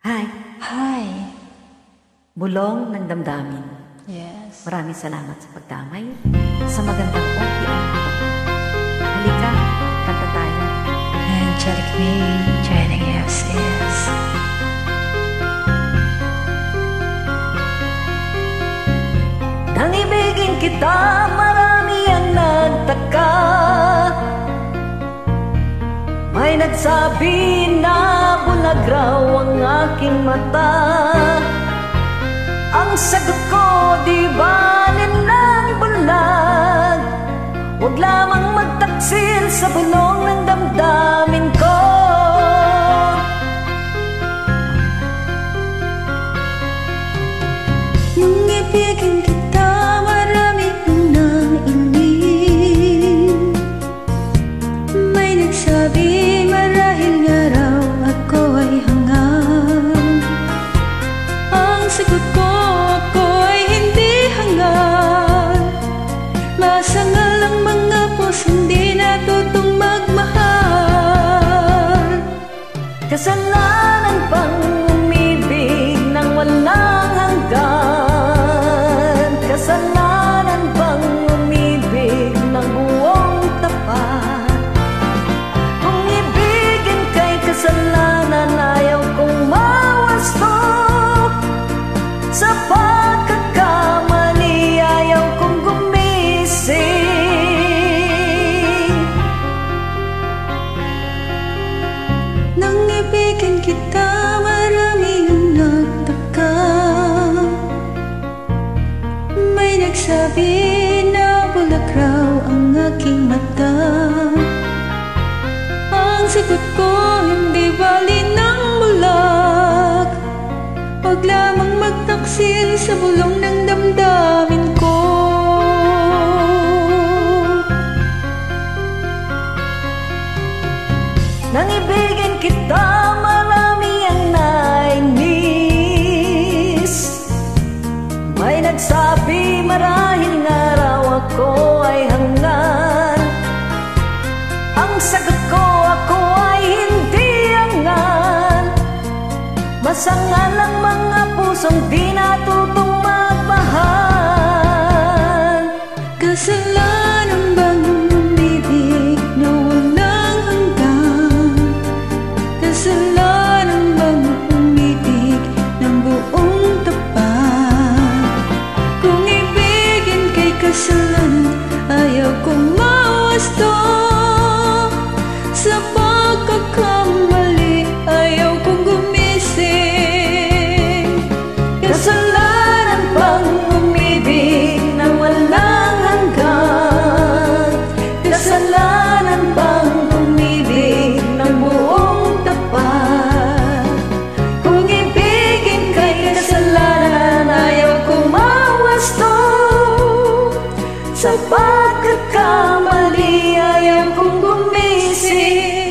Hi, Hi. bulong ng damdamin. Yes. Maraming salamat sa pagdamay sa magandang OPM ito. Halika, kanta tayo. Angelic Me joining us, yes. Nang ibigin kita, marami ang nagtaka. May nagsabi na bulag raw ang aking mata. Ang sagot ko, di balin ng bulag. Huwag lamang magtaksil sa bulong ng damdamin ko. Nung ibigin kita, marami kong nailing. May nagsabi, marahil nga raw ako ay hangang. Ang sagot ko, ako ay hindi hangang. Masangal ang mga pusong di natutong magmahal. Kasalanan pang umibig nang walang hanggan. Kasalanan pang umibig ng buong tapat. Kung ibigin kay kasalanan, ayaw kong mawasto. Sa pagkakamali, ayaw kong gumising. Nang ibigin kita, marami ang nagtaka. May nagsabi na bulag raw ang aking mata. Ang sagot ko, hindi bali ng bulag. Huwag lamang magtaksil sa bulong ng damdamin ko. Nang ibigin kita, marami ang nainis. May nagsabi, marahil nga raw ako ay hangan. Ang sagot ko, ako ay hindi hangan. Masangal ang mga pusong di natutong magmahal. Kasalanan bang umibig na walang hanggan? Kasalanan bang umibig ng buong tapat? Kung ibigin kay kasalanan, ayaw kong mawasto. Sa pagkakamali, ayaw kong gumising. Kasalanan pang umibig nang walang hanggan. Kasalanan pang umibig ng buong tapat. Kung ibigin kay kasalanan, ayaw kong mawasto. Sa pagkakamali, ayaw kong gumising.